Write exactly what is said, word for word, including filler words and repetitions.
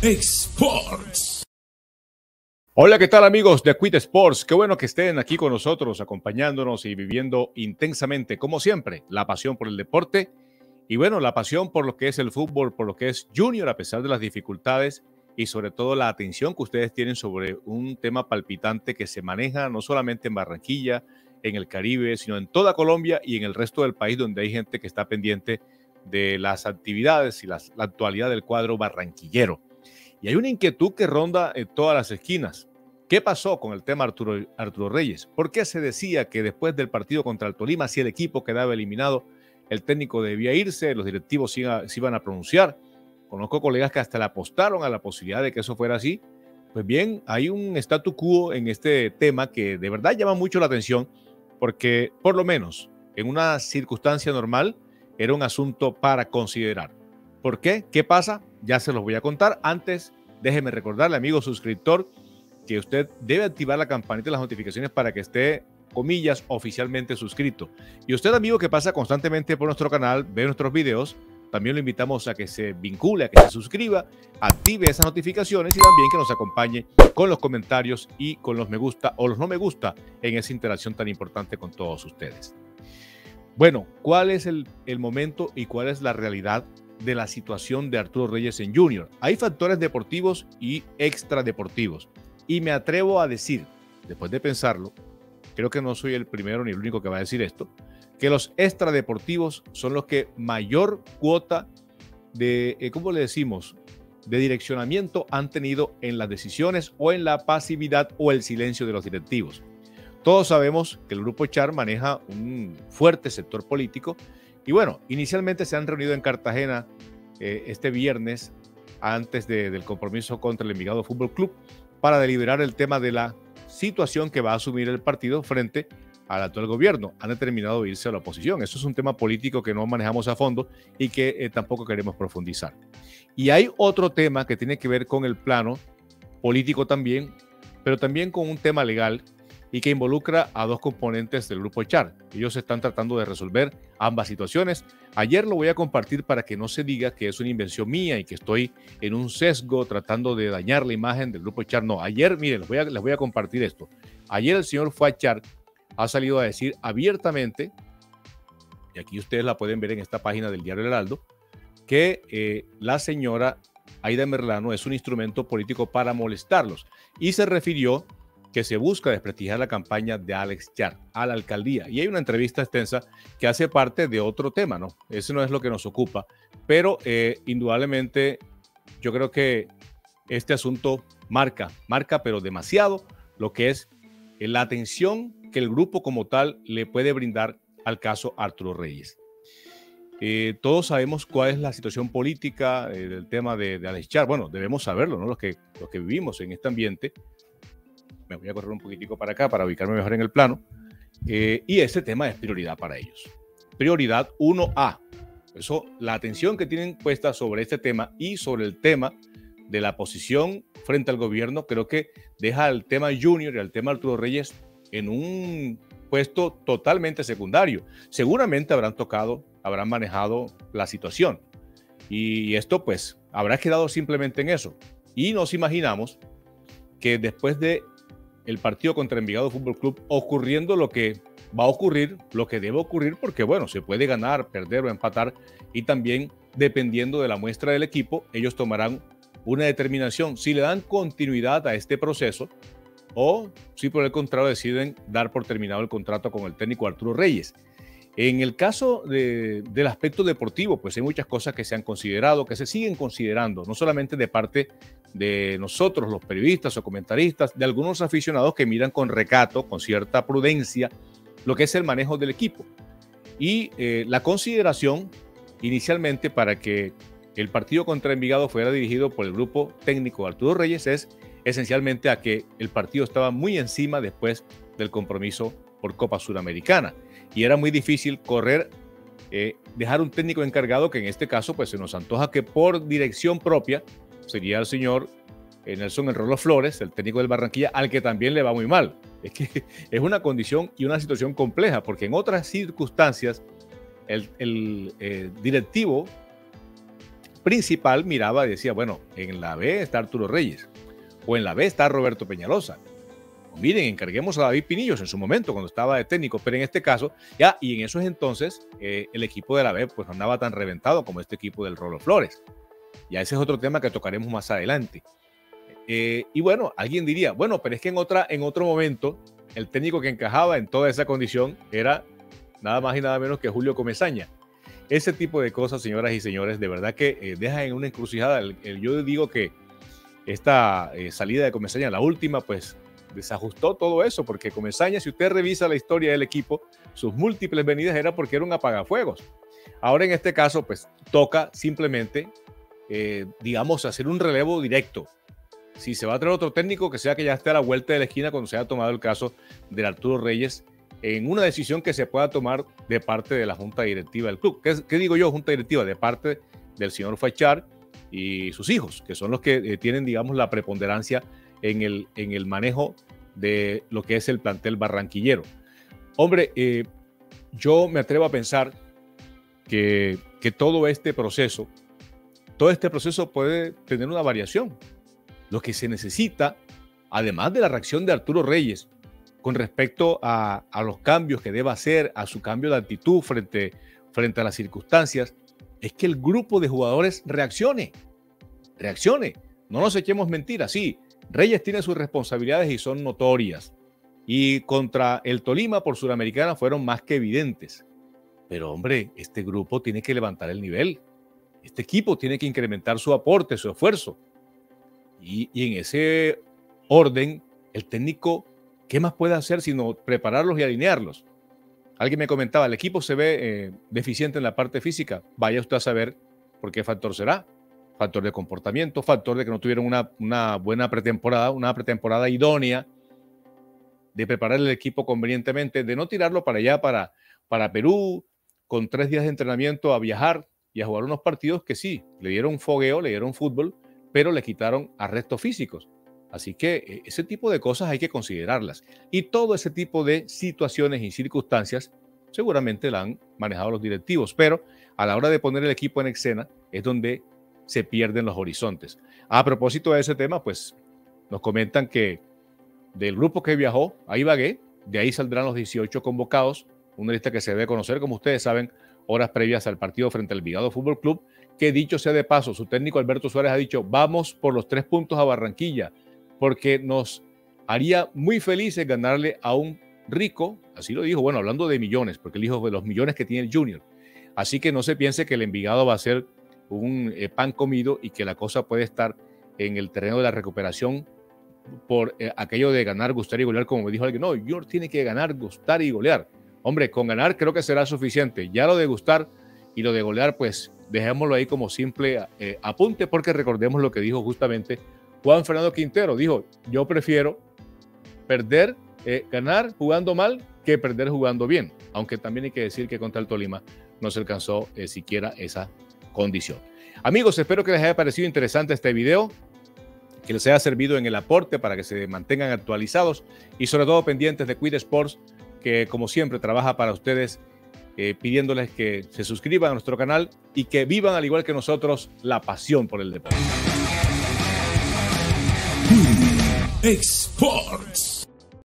Sports. Hola, ¿qué tal amigos de Quit Sports? Qué bueno que estén aquí con nosotros, acompañándonos y viviendo intensamente, como siempre, la pasión por el deporte y bueno, la pasión por lo que es el fútbol, por lo que es Junior, a pesar de las dificultades y sobre todo la atención que ustedes tienen sobre un tema palpitante que se maneja no solamente en Barranquilla, en el Caribe, sino en toda Colombia y en el resto del país, donde hay gente que está pendiente de las actividades y las, la actualidad del cuadro barranquillero. Y hay una inquietud que ronda en todas las esquinas. ¿Qué pasó con el tema Arturo, Arturo Reyes? ¿Por qué se decía que después del partido contra el Tolima, si el equipo quedaba eliminado, el técnico debía irse, los directivos se, iba, se iban a pronunciar? Conozco colegas que hasta le apostaron a la posibilidad de que eso fuera así. Pues bien, hay un statu quo en este tema que de verdad llama mucho la atención, porque por lo menos en una circunstancia normal era un asunto para considerar. ¿Por qué? ¿Qué pasa? Ya se los voy a contar. Antes, déjeme recordarle, amigo suscriptor, que usted debe activar la campanita de las notificaciones para que esté, comillas, oficialmente suscrito. Y usted, amigo, que pasa constantemente por nuestro canal, ve nuestros videos, también lo invitamos a que se vincule, a que se suscriba, active esas notificaciones y también que nos acompañe con los comentarios y con los me gusta o los no me gusta en esa interacción tan importante con todos ustedes. Bueno, ¿cuál es el, el momento y cuál es la realidad de la situación de Arturo Reyes en Junior? Hay factores deportivos y extradeportivos. Y me atrevo a decir, después de pensarlo, creo que no soy el primero ni el único que va a decir esto, que los extradeportivos son los que mayor cuota de, eh, ¿cómo le decimos?, de direccionamiento han tenido en las decisiones o en la pasividad o el silencio de los directivos. Todos sabemos que el Grupo Char maneja un fuerte sector político y bueno, inicialmente se han reunido en Cartagena eh, este viernes antes de, del compromiso contra el Envigado Fútbol Club para deliberar el tema de la situación que va a asumir el partido frente al actual gobierno. Han determinado irse a la oposición. Eso es un tema político que no manejamos a fondo y que eh, tampoco queremos profundizar. Y hay otro tema que tiene que ver con el plano político también, pero también con un tema legal y que involucra a dos componentes del Grupo Char. Ellos están tratando de resolver ambas situaciones. Ayer lo voy a compartir para que no se diga que es una invención mía y que estoy en un sesgo tratando de dañar la imagen del Grupo Char. No, ayer, miren, les voy a, les voy a compartir esto. Ayer el señor Fuad Char ha salido a decir abiertamente, y aquí ustedes la pueden ver en esta página del Diario El Heraldo, que eh, la señora Aida Merlano es un instrumento político para molestarlos. Y se refirió que se busca desprestigiar la campaña de Alex Char a la alcaldía. Y hay una entrevista extensa que hace parte de otro tema, ¿no? Ese no es lo que nos ocupa, pero eh, indudablemente yo creo que este asunto marca, marca, pero demasiado lo que es la atención que el grupo como tal le puede brindar al caso Arturo Reyes. Eh, todos sabemos cuál es la situación política eh, del tema de, de Alex Char. Bueno, debemos saberlo, ¿no? Los que, los que vivimos en este ambiente. Me voy a correr un poquitico para acá para ubicarme mejor en el plano. Eh, y ese tema es prioridad para ellos. Prioridad uno A. Eso, la atención que tienen puesta sobre este tema y sobre el tema de la posición frente al gobierno, creo que deja al tema Junior y al tema Arturo Reyes en un puesto totalmente secundario. Seguramente habrán tocado, habrán manejado la situación. Y esto pues habrá quedado simplemente en eso. Y nos imaginamos que después de el partido contra Envigado Fútbol Club, ocurriendo lo que va a ocurrir, lo que debe ocurrir, porque bueno, se puede ganar, perder o empatar, y también dependiendo de la muestra del equipo, ellos tomarán una determinación si le dan continuidad a este proceso o si por el contrario deciden dar por terminado el contrato con el técnico Arturo Reyes. En el caso de, del aspecto deportivo, pues hay muchas cosas que se han considerado, que se siguen considerando, no solamente de parte de nosotros, los periodistas o comentaristas, de algunos aficionados que miran con recato, con cierta prudencia, lo que es el manejo del equipo. Y eh, la consideración inicialmente para que el partido contra Envigado fuera dirigido por el grupo técnico Arturo Reyes es esencialmente a que el partido estaba muy encima después del compromiso por Copa Suramericana. Y era muy difícil correr, eh, dejar un técnico encargado que en este caso pues se nos antoja que por dirección propia sería el señor eh, Nelson El Rolo Flores, el técnico del Barranquilla, al que también le va muy mal. Es que es una condición y una situación compleja, porque en otras circunstancias el, el eh, directivo principal miraba y decía, bueno, en la B está Arturo Reyes o en la B está Roberto Peñalosa. Miren, encarguemos a David Pinillos en su momento cuando estaba de técnico, pero en este caso, ya, y en esos entonces, eh, el equipo de la B pues no andaba tan reventado como este equipo del Rolo Flores. Ya ese es otro tema que tocaremos más adelante. Eh, y bueno, alguien diría, bueno, pero es que en, otra, en otro momento, el técnico que encajaba en toda esa condición era nada más y nada menos que Julio Comesaña. Ese tipo de cosas, señoras y señores, de verdad que eh, dejan en una encrucijada. El, el, yo digo que esta eh, salida de Comesaña, la última, pues desajustó todo eso, porque Comesaña, si usted revisa la historia del equipo, sus múltiples venidas era porque era un apagafuegos. Ahora en este caso, pues toca simplemente, eh, digamos, hacer un relevo directo. Si se va a traer otro técnico, que sea que ya esté a la vuelta de la esquina cuando se haya tomado el caso de Arturo Reyes, en una decisión que se pueda tomar de parte de la junta directiva del club. ¿Qué, qué digo yo, junta directiva? De parte del señor Fachar y sus hijos, que son los que eh, tienen, digamos, la preponderancia en el, en el manejo de lo que es el plantel barranquillero. Hombre, eh, yo me atrevo a pensar que, que todo este proceso, todo este proceso puede tener una variación. Lo que se necesita, además de la reacción de Arturo Reyes con respecto a, a los cambios que deba hacer, a su cambio de actitud frente, frente a las circunstancias, es que el grupo de jugadores reaccione, reaccione. No nos echemos mentiras, sí, Reyes tiene sus responsabilidades y son notorias. Y contra el Tolima por Suramericana fueron más que evidentes. Pero hombre, este grupo tiene que levantar el nivel. Este equipo tiene que incrementar su aporte, su esfuerzo. Y, y en ese orden, el técnico, ¿qué más puede hacer sino prepararlos y alinearlos? Alguien me comentaba, el equipo se ve eh, deficiente en la parte física. Vaya usted a saber por qué factor será. Factor de comportamiento, factor de que no tuvieron una, una buena pretemporada, una pretemporada idónea, de preparar el equipo convenientemente, de no tirarlo para allá, para, para Perú, con tres días de entrenamiento a viajar y a jugar unos partidos que sí, le dieron fogueo, le dieron fútbol, pero le quitaron arrestos físicos. Así que ese tipo de cosas hay que considerarlas. Y todo ese tipo de situaciones y circunstancias seguramente la han manejado los directivos, pero a la hora de poner el equipo en escena es donde se pierden los horizontes. A propósito de ese tema, pues nos comentan que del grupo que viajó a Ibagué, de ahí saldrán los dieciocho convocados, una lista que se debe conocer, como ustedes saben, horas previas al partido frente al Envigado Fútbol Club, que dicho sea de paso, su técnico Alberto Suárez ha dicho, vamos por los tres puntos a Barranquilla, porque nos haría muy felices ganarle a un rico, así lo dijo, bueno, hablando de millones, porque él dijo de los millones que tiene el Junior. Así que no se piense que el Envigado va a ser un eh, pan comido y que la cosa puede estar en el terreno de la recuperación por eh, aquello de ganar, gustar y golear, como me dijo alguien. No, Junior tiene que ganar, gustar y golear. Hombre, con ganar creo que será suficiente. Ya lo de gustar y lo de golear, pues dejémoslo ahí como simple eh, apunte, porque recordemos lo que dijo justamente Juan Fernando Quintero. Dijo, yo prefiero perder, eh, ganar jugando mal que perder jugando bien. Aunque también hay que decir que contra el Tolima no se alcanzó eh, siquiera esa condición. Amigos, espero que les haya parecido interesante este video, que les haya servido en el aporte para que se mantengan actualizados y sobre todo pendientes de Cuid Sports, que como siempre trabaja para ustedes, eh, pidiéndoles que se suscriban a nuestro canal y que vivan al igual que nosotros la pasión por el deporte. Cuid Sports.